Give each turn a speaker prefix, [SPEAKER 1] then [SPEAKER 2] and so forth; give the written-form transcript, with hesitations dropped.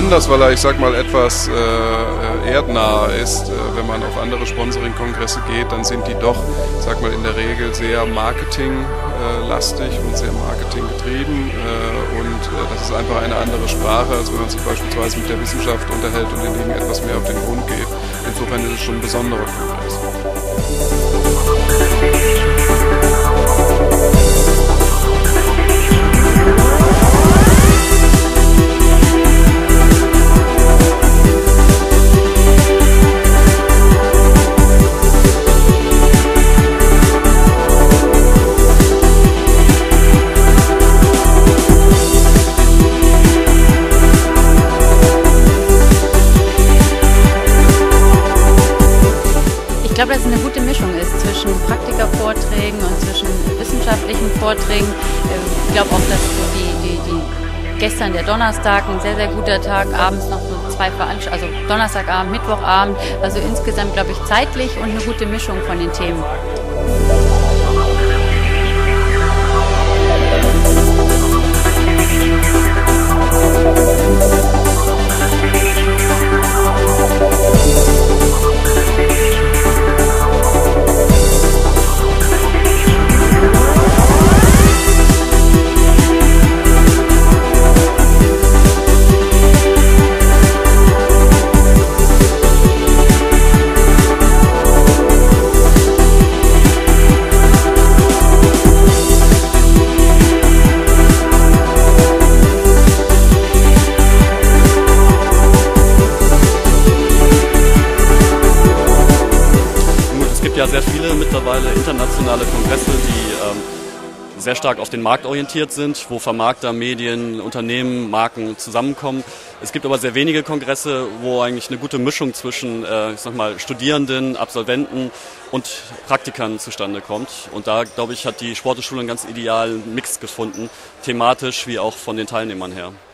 [SPEAKER 1] anders, weil er, ich sag mal, etwas erdnaher ist. Wenn man auf andere Sponsoring-Kongresse geht, dann sind die doch, ich sag mal, in der Regel sehr marketinglastig und sehr marketinggetrieben. Und das ist einfach eine andere Sprache, als wenn man sich beispielsweise mit der Wissenschaft unterhält und den Dingen etwas mehr auf den Grund geht. Insofern ist es schon ein besonderer Kongress.
[SPEAKER 2] Ich glaube, dass es eine gute Mischung ist zwischen Praktikervorträgen und zwischen wissenschaftlichen Vorträgen. Ich glaube auch, dass gestern der Donnerstag ein sehr, sehr guter Tag, abends noch so 2 Veranstaltungen, also Donnerstagabend, Mittwochabend, also insgesamt, glaube ich, zeitlich und eine gute Mischung von den Themen.
[SPEAKER 3] Es gibt ja sehr viele mittlerweile internationale Kongresse, die sehr stark auf den Markt orientiert sind, wo Vermarkter, Medien, Unternehmen, Marken zusammenkommen. Es gibt aber sehr wenige Kongresse, wo eigentlich eine gute Mischung zwischen ich sag mal, Studierenden, Absolventen und Praktikern zustande kommt. Und da, glaube ich, hat die Sporthochschule einen ganz idealen Mix gefunden, thematisch wie auch von den Teilnehmern her.